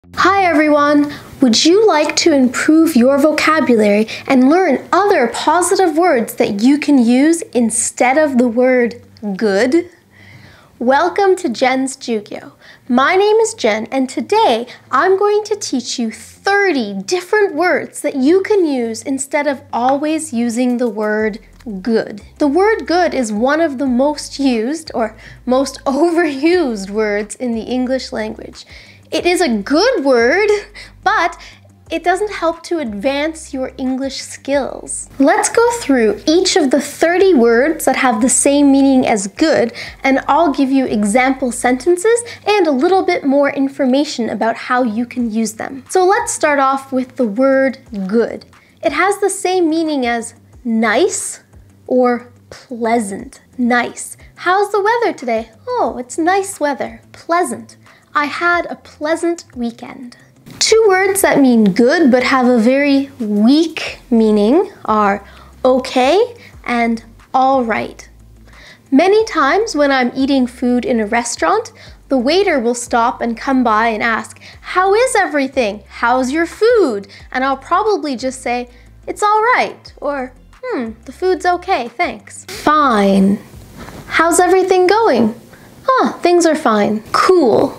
Hi everyone! Would you like to improve your vocabulary and learn other positive words that you can use instead of the word good? Welcome to Jen's Jugyo. My name is Jen and today I'm going to teach you 30 different words that you can use instead of always using the word good. The word good is one of the most used or most overused words in the English language. It is a good word, but it doesn't help to advance your English skills. Let's go through each of the 30 words that have the same meaning as good, and I'll give you example sentences and a little bit more information about how you can use them. So let's start off with the word good. It has the same meaning as nice or pleasant. Nice. How's the weather today? Oh, it's nice weather. Pleasant. I had a pleasant weekend. Two words that mean good but have a very weak meaning are okay and all right. Many times when I'm eating food in a restaurant, the waiter will stop and come by and ask, "How is everything? How's your food?" And I'll probably just say, "It's all right," or "The food's okay, thanks." Fine. How's everything going? "Oh, things are fine." Cool.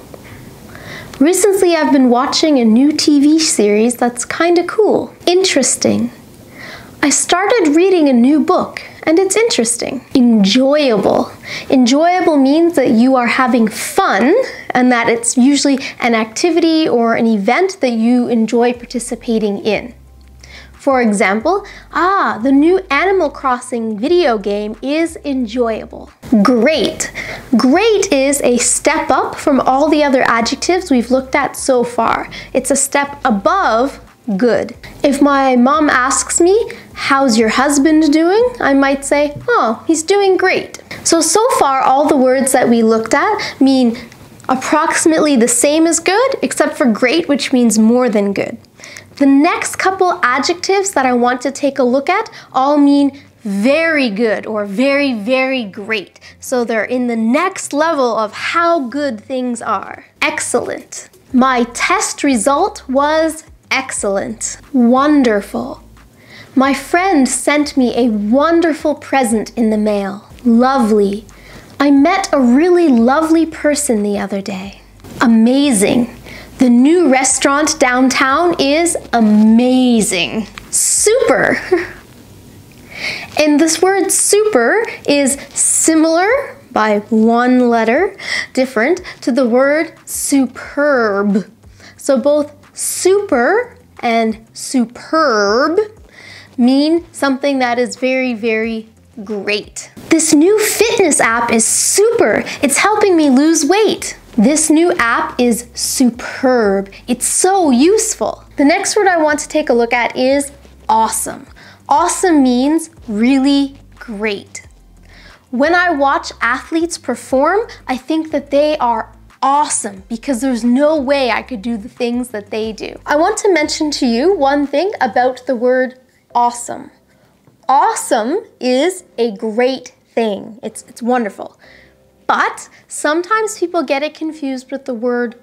Recently, I've been watching a new TV series that's kinda cool. Interesting. I started reading a new book, and it's interesting. Enjoyable. Enjoyable means that you are having fun, and that it's usually an activity or an event that you enjoy participating in. For example, the new Animal Crossing video game is enjoyable. Great. Great is a step up from all the other adjectives we've looked at so far. It's a step above good. If my mom asks me, "How's your husband doing?" I might say, "Oh, he's doing great." So far all the words that we looked at mean approximately the same as good, except for great, which means more than good. The next couple adjectives that I want to take a look at all mean very good or very, very great. So they're in the next level of how good things are. Excellent. My test result was excellent. Wonderful. My friend sent me a wonderful present in the mail. Lovely. I met a really lovely person the other day. Amazing. The new restaurant downtown is amazing. Super. And this word super is similar by one letter, different to the word superb. So both super and superb mean something that is very, very great. This new fitness app is super. It's helping me lose weight. This new app is superb. It's so useful. The next word I want to take a look at is awesome. Awesome means really great. When I watch athletes perform, I think that they are awesome because there's no way I could do the things that they do. I want to mention to you one thing about the word awesome. Awesome is a great thing. It's wonderful. But sometimes people get it confused with the word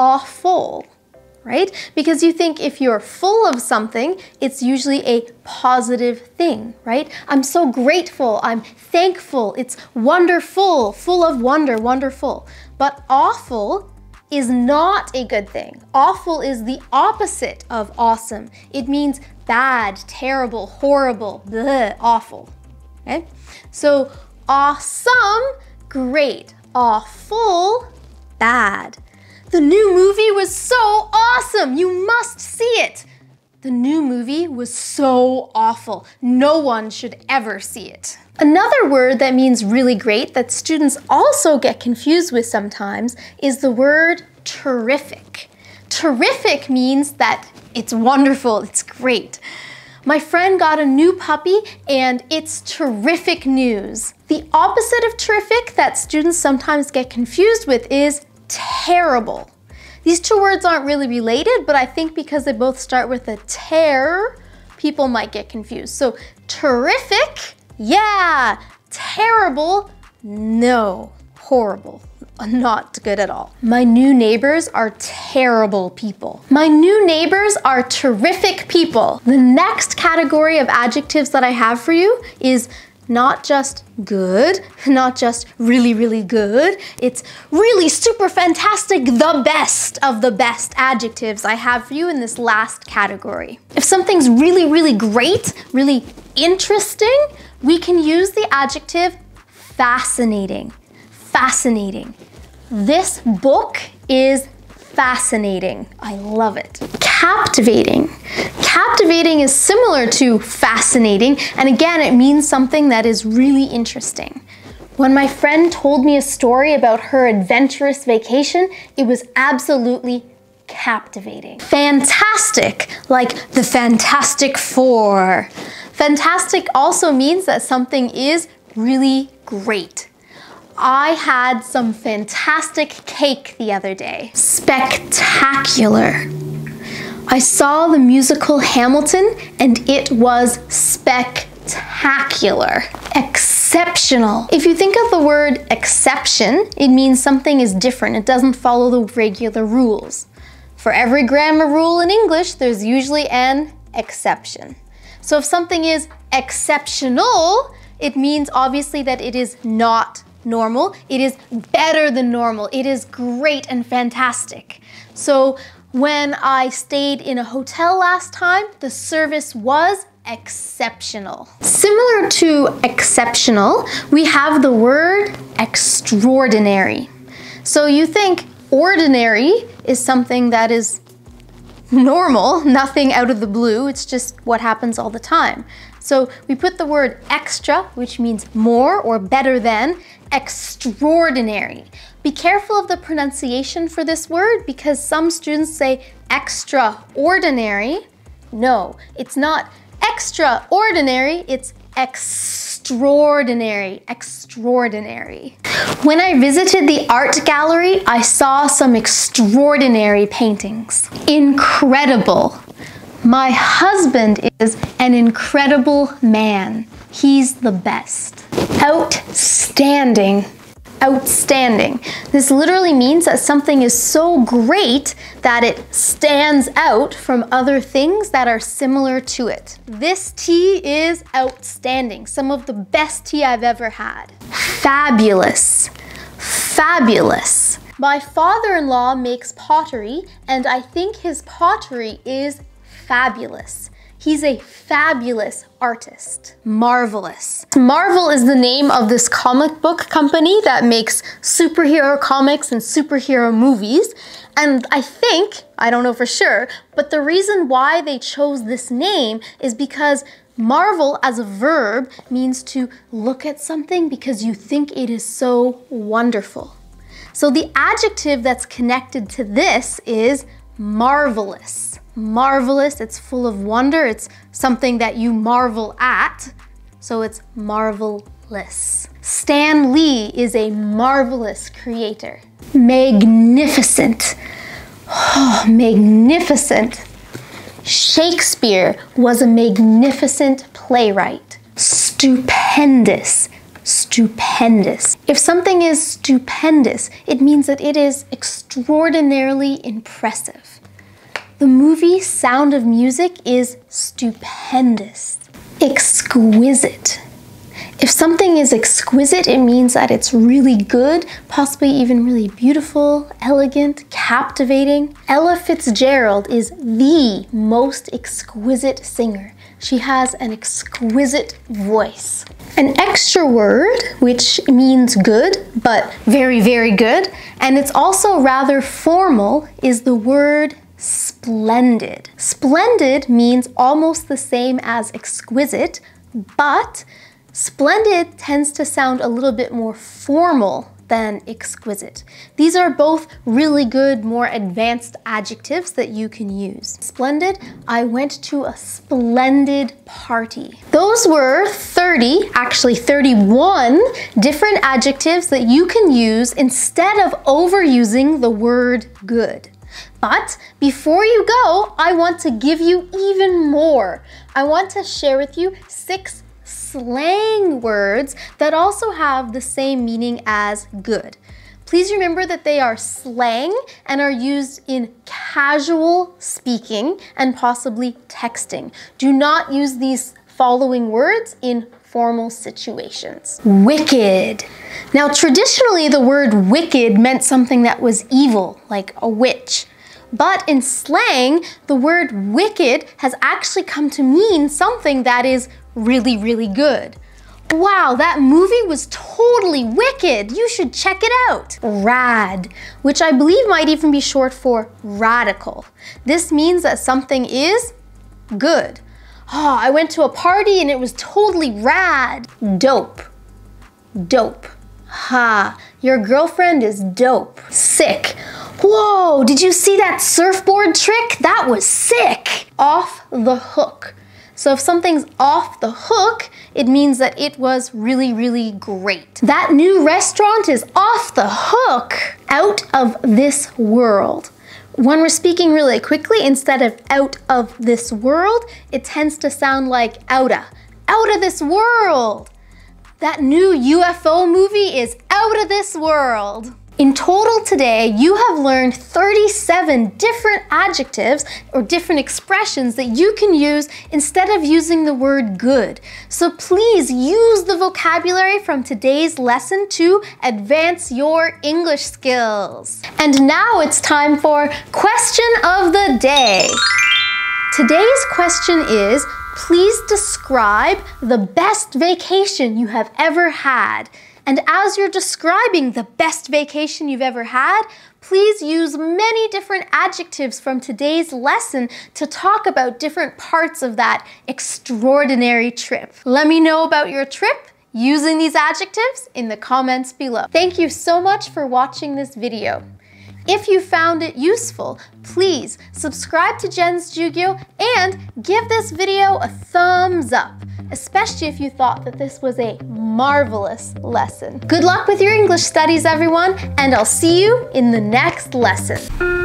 awful, right? Because you think if you're full of something, it's usually a positive thing, right? I'm so grateful, I'm thankful, it's wonderful, full of wonder, wonderful. But awful is not a good thing. Awful is the opposite of awesome. It means bad, terrible, horrible, bleh, awful, okay? So awesome, great. Awful, bad. The new movie was so awesome. You must see it. The new movie was so awful. No one should ever see it. Another word that means really great that students also get confused with sometimes is the word terrific. Terrific means that it's wonderful, it's great. My friend got a new puppy and it's terrific news. The opposite of terrific that students sometimes get confused with is terrible. These two words aren't really related, but I think because they both start with a ter, people might get confused. So terrific, yeah. Terrible, no. Horrible. not good at all. My new neighbors are terrible people. My new neighbors are terrific people. The next category of adjectives that I have for you is not just good, not just really, really good. It's really super fantastic, the best of the best adjectives I have for you in this last category. If something's really, really great, really interesting, we can use the adjective fascinating. Fascinating. This book is fascinating. I love it. Captivating. Captivating is similar to fascinating, and again, it means something that is really interesting. When my friend told me a story about her adventurous vacation, it was absolutely captivating. Fantastic, like the Fantastic Four. Fantastic also means that something is really great. I had some fantastic cake the other day. Spectacular. I saw the musical Hamilton and it was spectacular. Exceptional. If you think of the word exception, it means something is different. It doesn't follow the regular rules. For every grammar rule in English, there's usually an exception. So if something is exceptional, it means obviously that it is not normal. It is better than normal. It is great and fantastic. So when I stayed in a hotel last time, the service was exceptional. Similar to exceptional, we have the word extraordinary. So you think ordinary is something that is normal, nothing out of the blue, it's just what happens all the time. So we put the word extra, which means more or better than, extraordinary. Be careful of the pronunciation for this word because some students say extraordinary. No, it's not extraordinary, it's extraordinary, extraordinary. When I visited the art gallery, I saw some extraordinary paintings. Incredible. My husband is an incredible man. He's the best. Outstanding. Outstanding. This literally means that something is so great that it stands out from other things that are similar to it. This tea is outstanding. Some of the best tea I've ever had. Fabulous. Fabulous. My father-in-law makes pottery, and I think his pottery is fabulous. He's a fabulous artist. Marvelous. Marvel is the name of this comic book company that makes superhero comics and superhero movies. And I think, I don't know for sure, but the reason why they chose this name is because marvel as a verb means to look at something because you think it is so wonderful. So the adjective that's connected to this is marvelous. Marvelous, it's full of wonder. It's something that you marvel at, so it's marvelous. Stan Lee is a marvelous creator. Magnificent. Oh, magnificent. Shakespeare was a magnificent playwright. Stupendous. Stupendous. If something is stupendous, it means that it is extraordinarily impressive. The movie Sound of Music is stupendous. Exquisite. If something is exquisite, it means that it's really good, possibly even really beautiful, elegant, captivating. Ella Fitzgerald is the most exquisite singer. She has an exquisite voice. An extra word, which means good, but very, very good, and it's also rather formal, is the word splendid. Splendid means almost the same as exquisite, but splendid tends to sound a little bit more formal than exquisite. These are both really good, more advanced adjectives that you can use. Splendid, I went to a splendid party. Those were 31 different adjectives that you can use instead of overusing the word good. But before you go, I want to give you even more. I want to share with you 6 slang words that also have the same meaning as good. Please remember that they are slang and are used in casual speaking and possibly texting. Do not use these following words in formal situations. Wicked. Now, traditionally, the word wicked meant something that was evil, like a witch. But in slang, the word wicked has actually come to mean something that is really, really good. Wow, that movie was totally wicked. You should check it out. Rad, which I believe might even be short for radical. This means that something is good. Oh, I went to a party and it was totally rad. Dope. Dope. Ha, your girlfriend is dope. Sick. Whoa, did you see that surfboard trick? That was sick. Off the hook. So if something's off the hook, it means that it was really, really great. That new restaurant is off the hook. Out of this world. When we're speaking really quickly, instead of out of this world, it tends to sound like outa. Out of this world. That new UFO movie is out of this world. In total today, you have learned 37 different adjectives or different expressions that you can use instead of using the word good. So please use the vocabulary from today's lesson to advance your English skills. And now it's time for question of the day. Today's question is, please describe the best vacation you have ever had. And as you're describing the best vacation you've ever had, please use many different adjectives from today's lesson to talk about different parts of that extraordinary trip. Let me know about your trip using these adjectives in the comments below. Thank you so much for watching this video. If you found it useful, please subscribe to Jen's Jugyo and give this video a thumbs up, especially if you thought that this was a marvelous lesson. Good luck with your English studies, everyone, and I'll see you in the next lesson.